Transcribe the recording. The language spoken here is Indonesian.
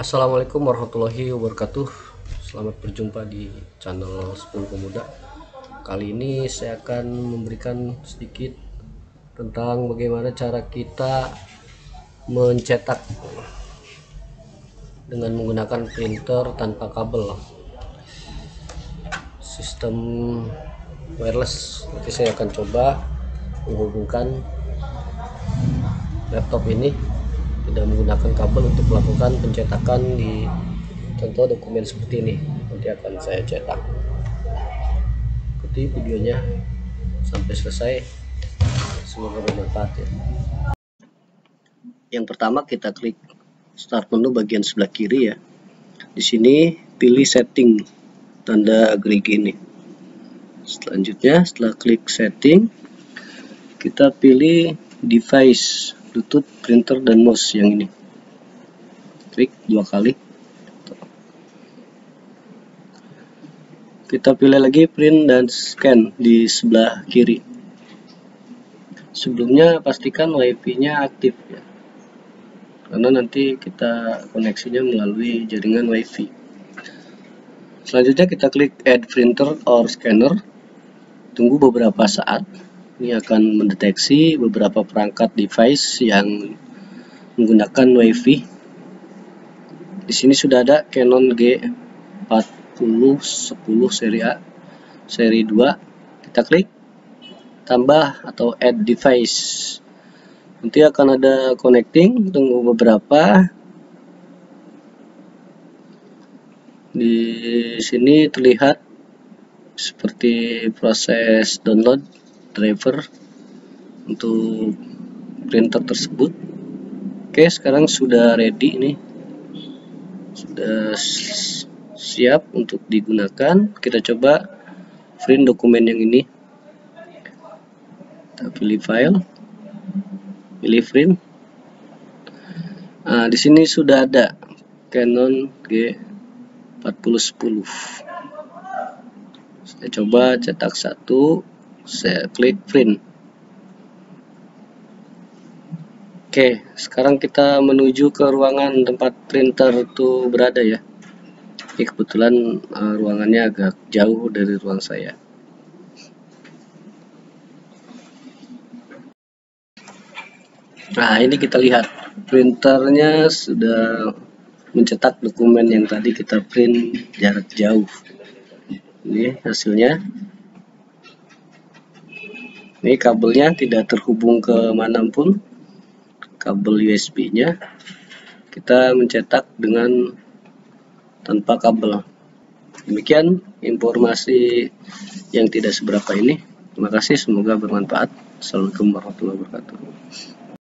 Assalamualaikum warahmatullahi wabarakatuh. Selamat berjumpa di channel 10 Pemuda. Kali ini saya akan memberikan sedikit tentang bagaimana cara kita mencetak dengan menggunakan printer tanpa kabel, sistem wireless. Nanti saya akan coba menghubungkan laptop ini tidak menggunakan kabel untuk melakukan pencetakan di contoh dokumen seperti ini. Nanti akan saya cetak. Ikuti videonya sampai selesai, semoga bermanfaat ya. Yang pertama kita klik start menu bagian sebelah kiri ya. Di sini pilih setting tanda gerigi ini. Selanjutnya setelah klik setting kita pilih device Bluetooth, printer, dan mouse yang ini. Klik 2 kali. Kita pilih lagi print dan scan di sebelah kiri. Sebelumnya pastikan WiFi-nya aktif ya, karena nanti kita koneksinya melalui jaringan WiFi. Selanjutnya kita klik add printer or scanner. Tunggu beberapa saat. Ini akan mendeteksi beberapa perangkat device yang menggunakan WiFi. Di sini sudah ada Canon G4010 seri A, seri 2. Kita klik tambah atau add device. Nanti akan ada connecting, tunggu beberapa. Di sini terlihat seperti proses download driver untuk printer tersebut. Oke, sekarang sudah ready nih, sudah siap untuk digunakan. Kita coba print dokumen yang ini. Kita pilih file, pilih print. Nah, di sini sudah ada Canon G4010. Saya coba cetak satu, saya klik print. Oke, sekarang kita menuju ke ruangan tempat printer itu berada ya. Ini kebetulan ruangannya agak jauh dari ruang saya. Nah, ini kita lihat printernya sudah mencetak dokumen yang tadi kita print jarak jauh. Ini hasilnya. Ini kabelnya tidak terhubung ke manapun, kabel USB-nya. Kita mencetak dengan tanpa kabel. Demikian informasi yang tidak seberapa ini. Terima kasih, semoga bermanfaat. Assalamualaikum warahmatullahi wabarakatuh.